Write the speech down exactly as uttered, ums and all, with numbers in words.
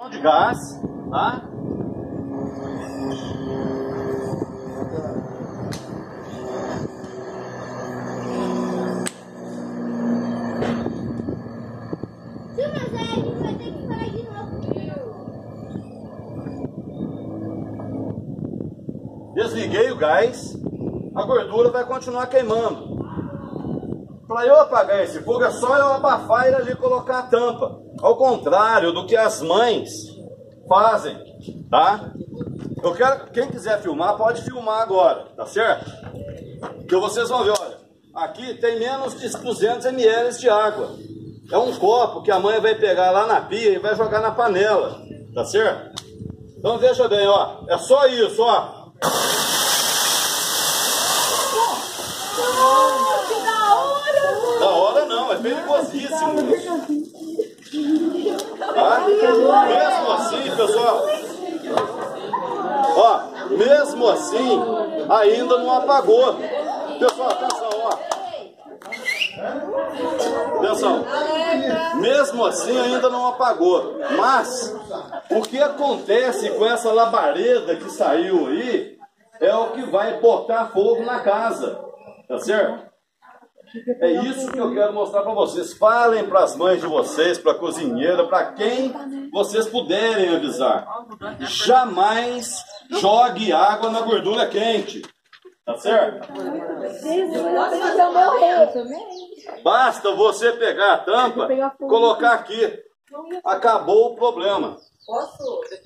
De gás, tá? Sim, mas aí a gente vai ter que parar de novo. Desliguei o gás, a gordura vai continuar queimando. Para eu apagar esse fogo é só eu abafar ele ali e colocar a tampa. Ao contrário do que as mães fazem, tá? Eu quero, quem quiser filmar, pode filmar agora, tá certo? Que vocês vão ver, olha, aqui tem menos de duzentos mililitros de água. É um copo que a mãe vai pegar lá na pia e vai jogar na panela, tá certo? Então veja bem, ó, é só isso, ó. Oh, que da hora! Da hora não, é perigosíssimo isso. Tá? Mesmo assim, pessoal, ó, mesmo assim, ainda não apagou. Pessoal, atenção, ó. Atenção. Mesmo assim, ainda não apagou. Mas, o que acontece com essa labareda que saiu aí, é o que vai botar fogo na casa. Tá certo? É isso que eu quero mostrar para vocês. Falem para as mães de vocês, para a cozinheira, para quem vocês puderem avisar. Jamais jogue água na gordura quente. Tá certo? Basta você pegar a tampa, colocar aqui. Acabou o problema. Posso?